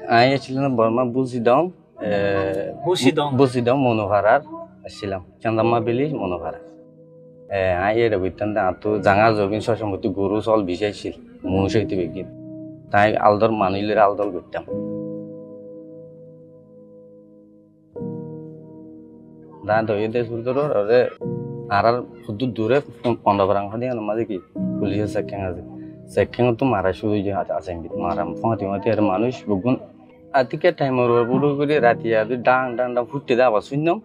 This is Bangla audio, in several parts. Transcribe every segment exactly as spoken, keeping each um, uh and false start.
আমি ছিলাম বর্মা বুঝিদাম বুঝিদাম বুঝিদাম মনোভারার ছিলাম চান্দাম্মা বিলি মনোভারা আই এটা বুঝতাম না তো জাঙা জগিন সসমতি গরু চল বিষাইছিল মনুষ হইতে বেগিন তাই আলদর মানুষের আলদল করতাম দা দই দেশ বুঝতো ওরে আর আর শুধু দূরে পনেরো বারাং দিয়ে আমাদের কি পুলিশের সেকেন্ড আছে সেকেন্ড তো মারা শুরু যে আছে মারা ফাঁতি মাতি আর মানুষ বুগুন আতিকে টাইমের ওর বুড়ো করে রাতি আর ডাং ডাং ডাং ফুটতে দেওয়া শুনলাম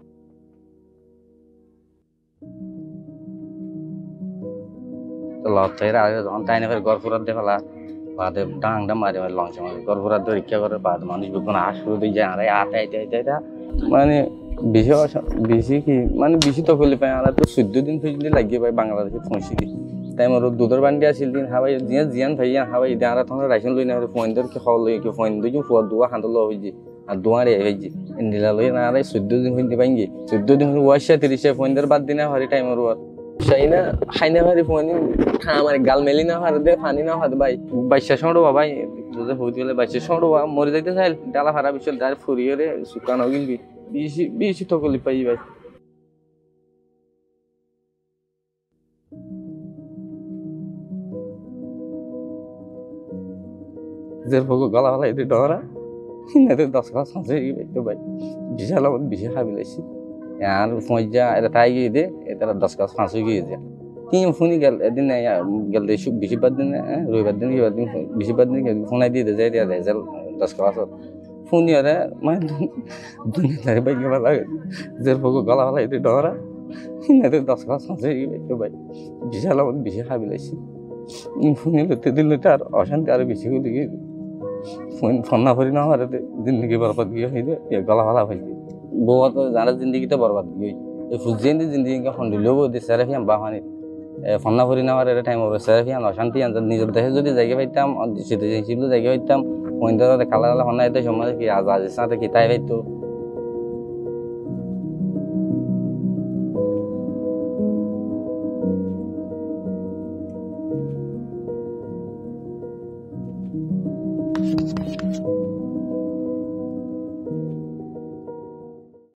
তো লতাইরা আগে যখন তাই না ফের গড়ফুরাত দিয়ে ফেলা বাদে ডাং ডাং মারি মারি লঞ্চ মারি গড়ফুরাত ধরে রক্ষা করে বাদ মানুষ বুগুন আর শুরু দিয়ে যায় আরে আট আইতে আইতে আইতা মানে বেশি বেশি কি মানে বেশি তো করলে পাই আমরা তো চোদ্দ দিন পর্যন্ত লাগিয়ে পাই বাংলাদেশে পৌঁছি দিই তাই আমার দুধের বান্ডি আসিল দিন হাবাই জিয়া জিয়ান ভাইয়া হাবাই দিয়ে আমরা তখন রাইসন লই না ফোনদের কি খাওয়া লই কি ফোন দুই ফুয়া দুয়া হাঁটো লো হয়েছি আর দুয়ারে হয়েছি ইন্দিলা লই না আরে চোদ্দ দিন পর্যন্ত পাইঙ্গি চোদ্দ দিন ওয়াশা তিরিশে ফোনদের বাদ দিনে হারি টাইমের ওয়ার সাই না খাই না হারি ফোন আমার গাল মেলি না হার দে পানি না হাত ভাই বাইশা সড়ো ভাই যদি হইতে গেলে বাইশা সড়ো মরে যাইতে চাইল ডালা ফারা বিশাল ডাল ফুরিয়ে রে শুকানো গিলবি বেশি বেশি তকলি পাই ভাই জের ভোগ গলা গলা এতে ডরা এতে দশ গাছ সাঁচে তো ভাই বিশাল বেশি খাবি লাইছি আর ফঁজা এটা তাই গিয়ে দে এটা দশ গাছ ফাঁসে গিয়ে যায় তিন ফোনই গেল এদিন গেল দে বেশিরভাগ দিন রবিবার দিন রবিবার দিন বেশিরভাগ দিন ফোনাই দিয়ে যায় দিয়া যায় দশ গাছত ফোনই আরে মানে দুনিয়া ভাই গেলা লাগে জের ভোগ গলা গলা এতে ডরা এতে দশ গাছ সাঁচে তো ভাই বিশাল বেশি খাবি লাইছি ফোনে লুতে দিলে তো আর অশান্তি আরো বেশি হয়ে গিয়ে ফোন ফোন না করি না আমার জিন্দগি বরবাদ গিয়ে হয়ে যায় গলা ভালা হয়ে যায় বউ তো যারা জিন্দগিতে বরবাদ গিয়ে এই ফুজিয়ে জিন্দগি ফোন দিলেও বউ দিয়ে সেরা ফিয়াম বাহানি ফোন না করি না আমার এটা টাইম হবে সেরা ফিয়াম অশান্তি আনতাম নিজের দেশে যদি জায়গা পাইতাম সেটা জায়গা পাইতাম ফোন ধরে কালা কালা ফোন না সময় কি আজ আজ সাথে কি তাই পাইতো